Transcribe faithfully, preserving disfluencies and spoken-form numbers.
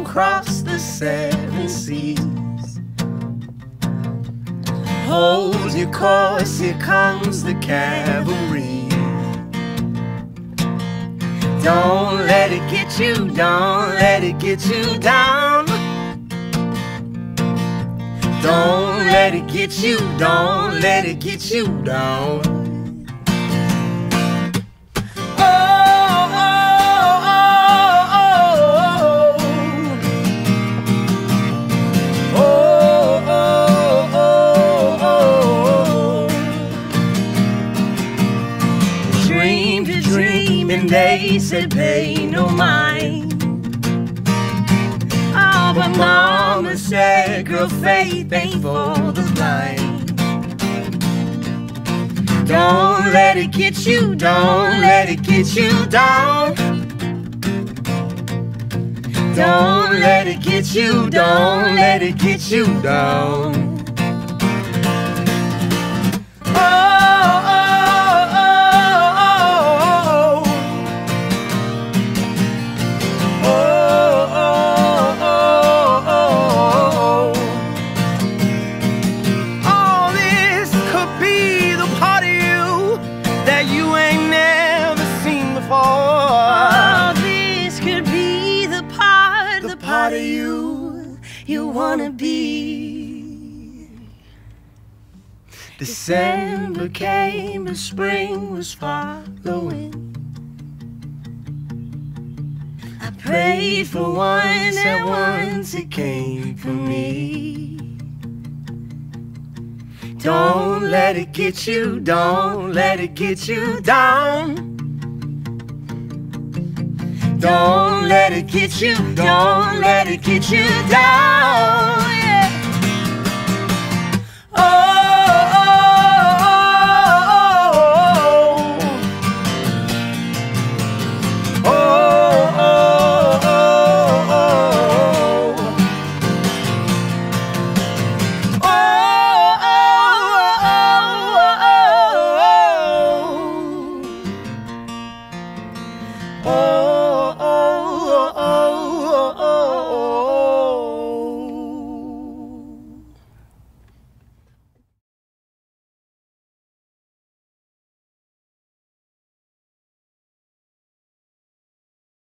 across the seven seas. Hold your course, here comes the cavalry. Don't let it get you, don't let it get you down. Don't let it get you, don't let it get you down. Oh, oh, oh, oh, oh, oh, oh, oh. Dreamed a dream and they said pay no mind. Oh, but mama said, girl, faith ain't for the blind. Don't let it get you, don't let it get you down. Don't let it get you, don't let it get you down. Part of you, you wanna be. December came, but spring was following. I prayed for once, and once it came for me. Don't let it get you, don't let it get you down. Don't let it get you, don't let it get you down.